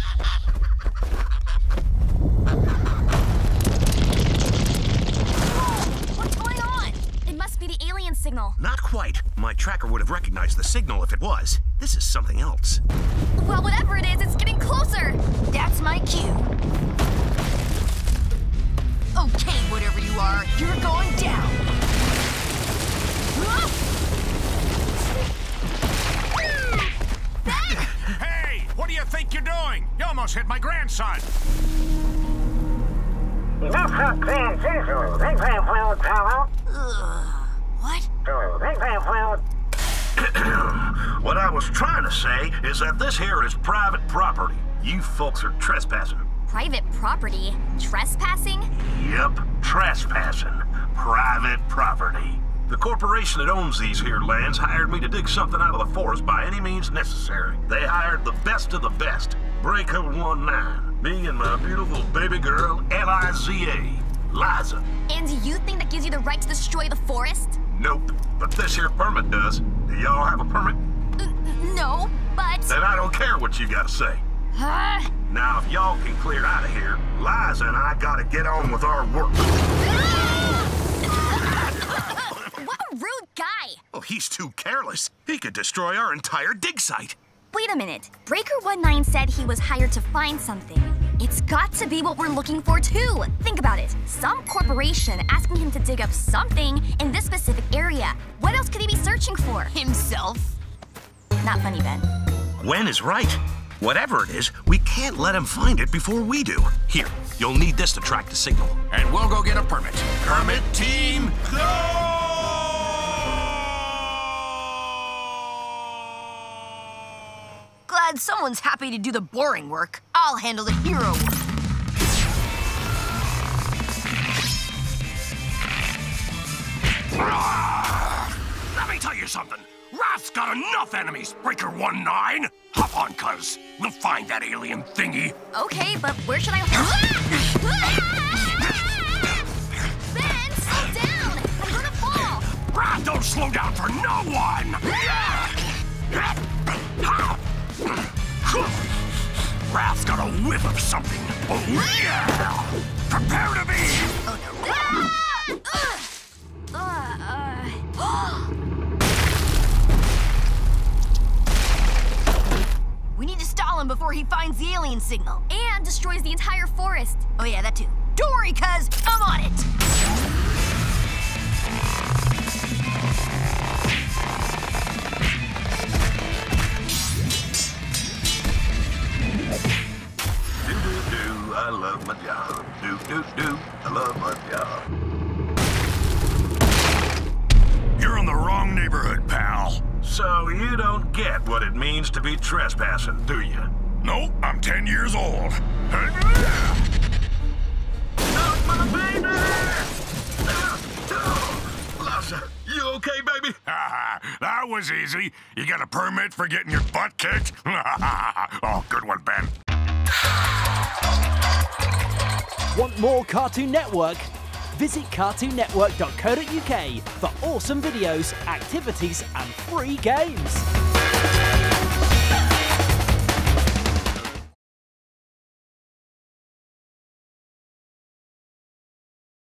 What's going on? It must be the alien signal. Not quite. My tracker would have recognized the signal if it was. This is something else. Well, whatever it is, it's getting closer. That's my cue. Okay, whatever you are, you're going down. Hey, what do you think you're doing? You almost hit my grandson. What? What I was trying to say is that this here is private property. You folks are trespassing. Private property? Trespassing? Yep, trespassing. Private property. The corporation that owns these here lands hired me to dig something out of the forest by any means necessary. They hired the best of the best. Breaker 19. Me and my beautiful baby girl, Liza. Liza. And you think that gives you the right to destroy the forest? Nope, but this here permit does. Do y'all have a permit? No, but... Then I don't care what you gotta say. Now, if y'all can clear out of here, Liza and I gotta get on with our work. What a rude guy! Oh, he's too careless. He could destroy our entire dig site. Wait a minute. Breaker 19 said he was hired to find something. It's got to be what we're looking for, too. Think about it. Some corporation asking him to dig up something in this specific area. What else could he be searching for? Himself? Not funny, Ben. Gwen is right. Whatever it is, we can't let him find it before we do. Here, you'll need this to track the signal. And we'll go get a permit. Permit team, go! Glad someone's happy to do the boring work. I'll handle the hero work. Let me tell you something. Wrath's got enough enemies, Breaker 19. Hop on, cuz. We'll find that alien thingy. Okay, but where should I... Ben, slow down! I'm gonna fall! Wrath don't slow down for no one! Wrath's got a whiff of something. Oh, yeah! Prepare to be... Oh, no. We need to stall him before he finds the alien signal. And destroys the entire forest. Oh yeah, that too. Don't worry, cuz. I'm on it. Do-do-do, I love my job. Do-do-do, I love my job. You're in the wrong neighborhood, pal. So you don't get what it means to be trespassing, do you? Nope, I'm 10 years old. Not my baby! Liza, you okay, baby? That was easy. You got a permit for getting your butt kicked? Oh, good one, Ben. Want more Cartoon Network? Visit cartoonnetwork.co.uk for awesome videos, activities, and free games.